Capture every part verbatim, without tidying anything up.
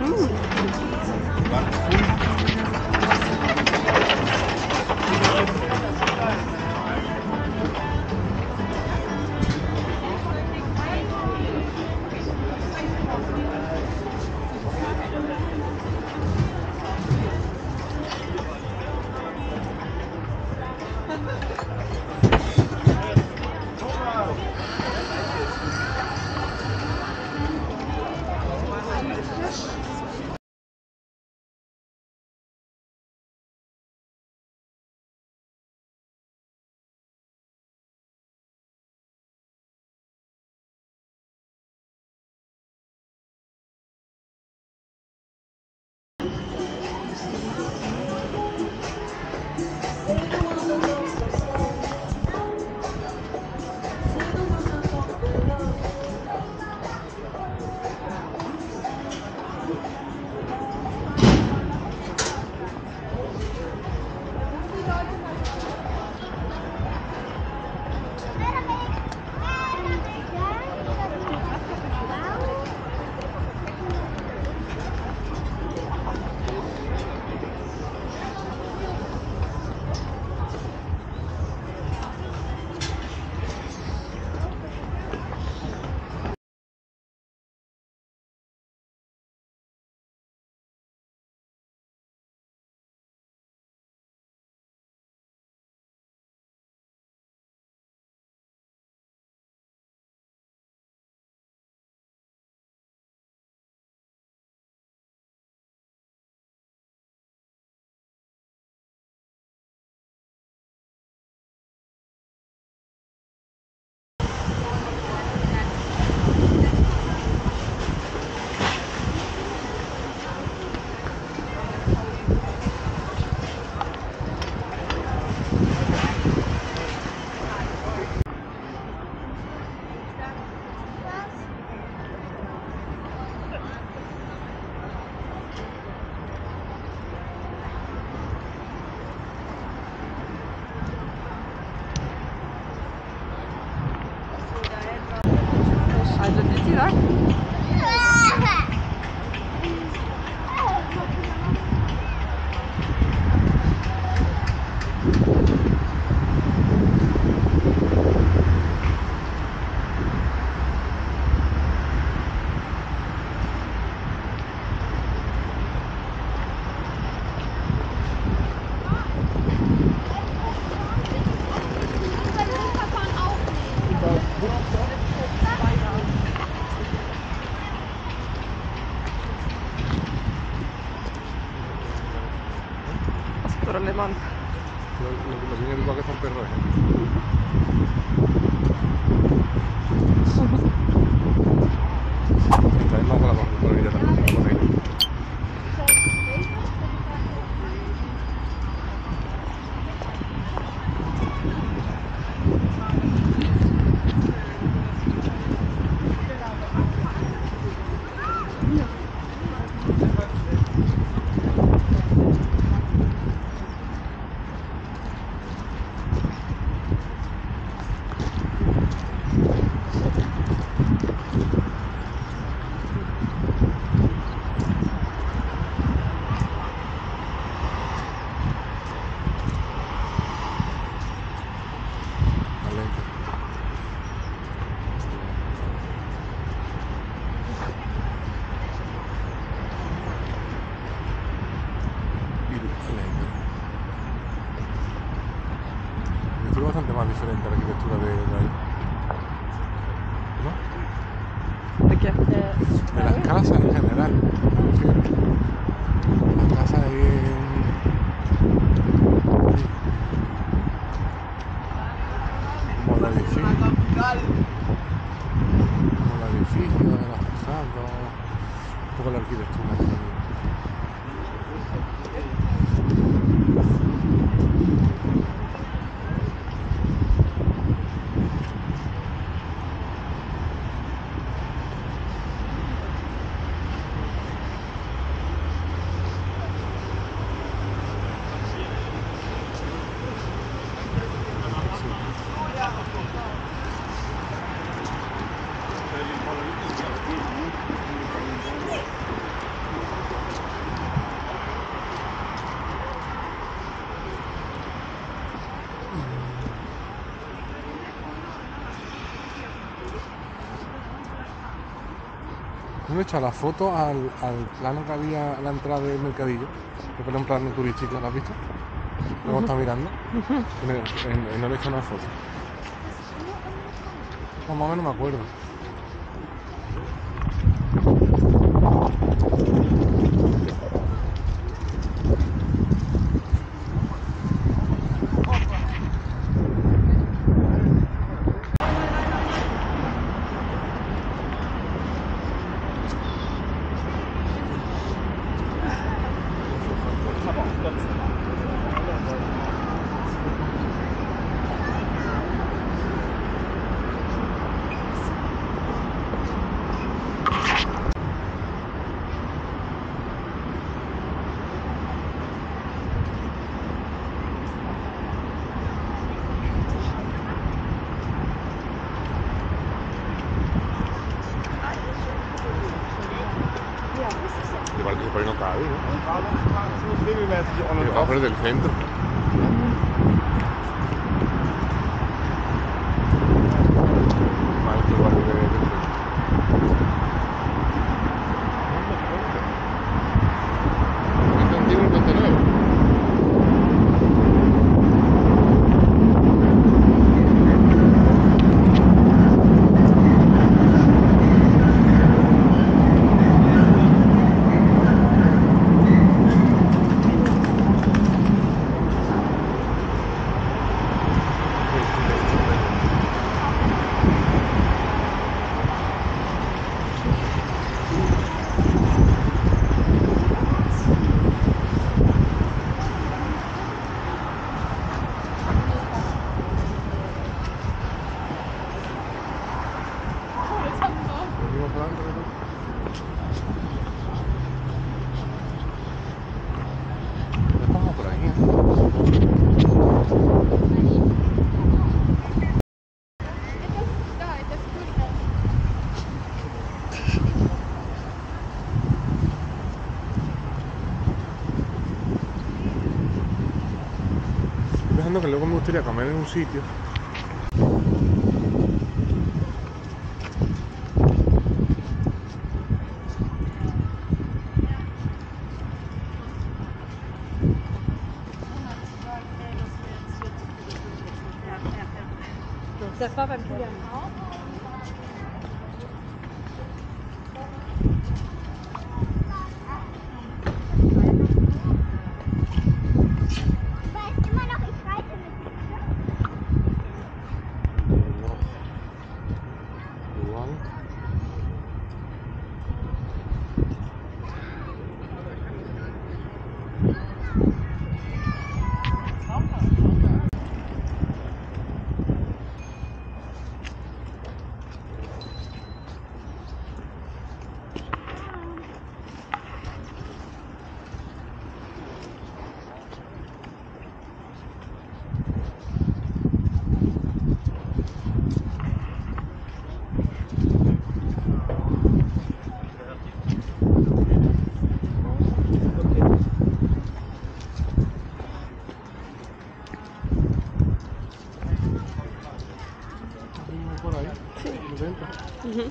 alemán. Lo, lo, lo que yo digo que son perros. Esta vez vamos a la corrida también. Por ahí. Bastante más diferente a la arquitectura de, de ahí, ¿no? ¿De qué? De las casas en general, me refiero. Las casas ahí en... como el edificio, como el edificio de las fachadas, un poco la arquitectura también. me he echado la foto al, al plano que había a la entrada del mercadillo, que fue un plano turístico, ¿lo has visto? Luego está mirando y, me, y, y no le he hecho una foto. No, más o menos me acuerdo. Igual que se pone no cabe, ¿no? Que va a perder el centro. Mal que igual que del centro. ¿Este antiguo y este nuevo? Que luego me gustaría comer en un sitio Das war beim Kilian auch. Uh-huh.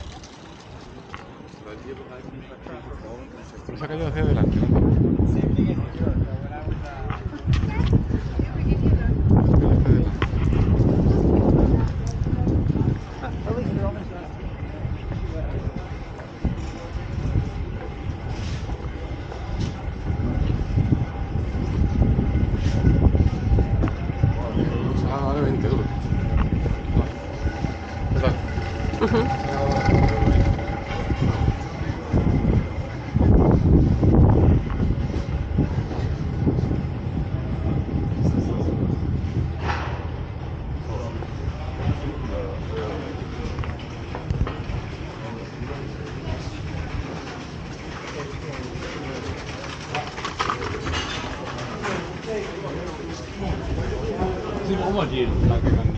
Se ha caído hacia adelante, ¿no? Ah, vale, veinte euros. ¿Qué tal? Uh-huh. Sind auch mal die Flagge.